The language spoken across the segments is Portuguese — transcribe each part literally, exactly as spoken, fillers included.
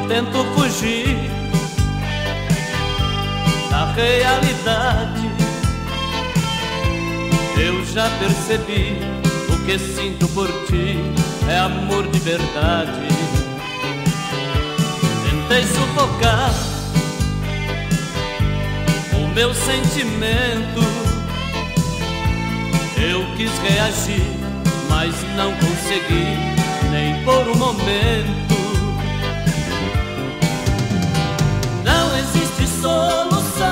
tento fugir da realidade. Eu já percebi, o que sinto por ti é amor de verdade. Tentei sufocar o meu sentimento. Eu quis reagir, mas não consegui, nem por um momento. Não existe solução,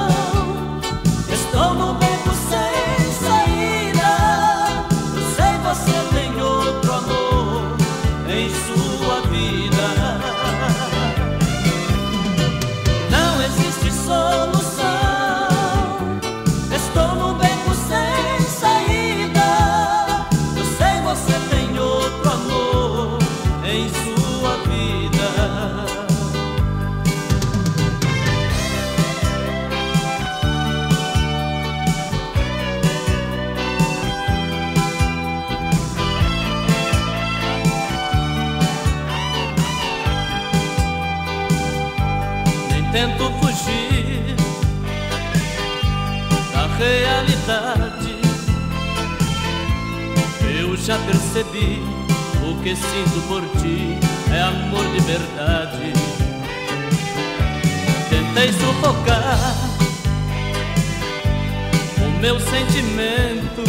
estou no beco sem saída. Eu sei você tem outro amor em sua vida. Não existe solução, estou no beco sem saída. Eu sei você tem outro amor em sua vida. Tento fugir da realidade. Eu já percebi, o que sinto por ti é amor de verdade. Tentei sufocar o meu sentimento.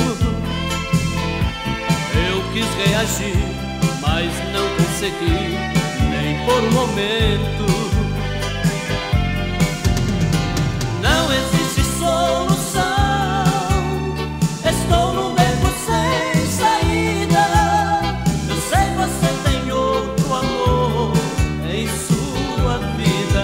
Eu quis reagir, mas não consegui, nem por um momento. Não existe solução, estou num beco sem saída. Eu sei você tem outro amor em sua vida.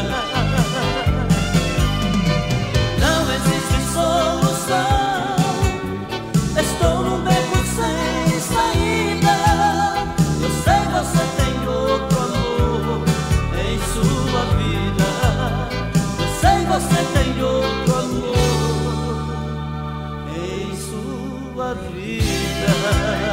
Não existe solução, estou num beco sem saída. Eu sei você tem outro amor em sua vida. Eu sei você tem outro amor em sua vida.